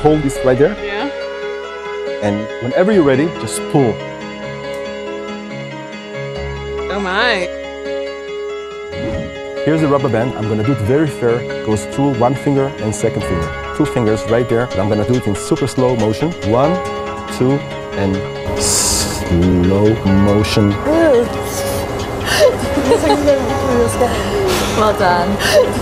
hold this right there. Yeah. And whenever you're ready, just pull. Oh my. Here's the rubber band. I'm gonna do it very fair. Goes through one finger and second finger. 2 fingers right there. I'm gonna do it in super slow motion. 1, 2, and slow motion. Well done.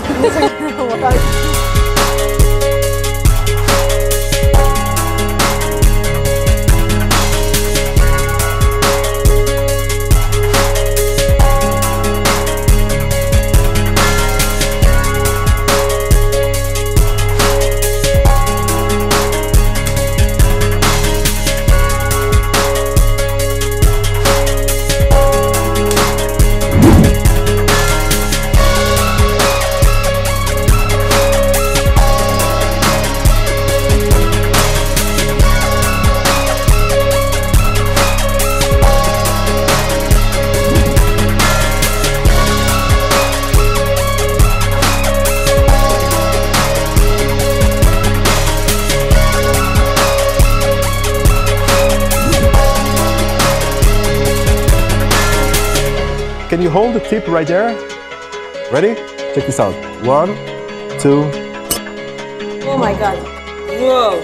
Can you hold the tip right there? Ready? Check this out. 1, 2. Oh my god. Whoa.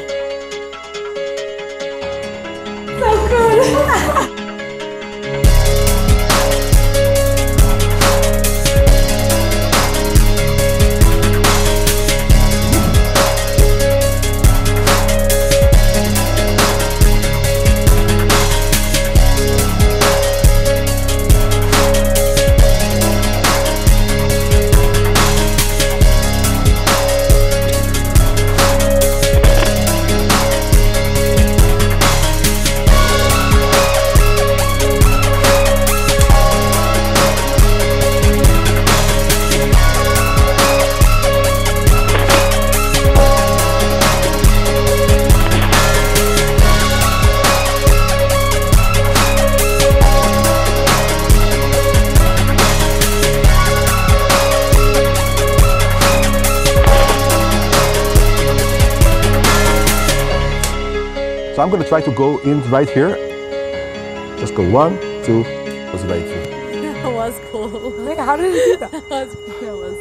So good. So I'm going to try to go in right here. Just go 1, 2, goes right through. That was cool. How did you do that? That was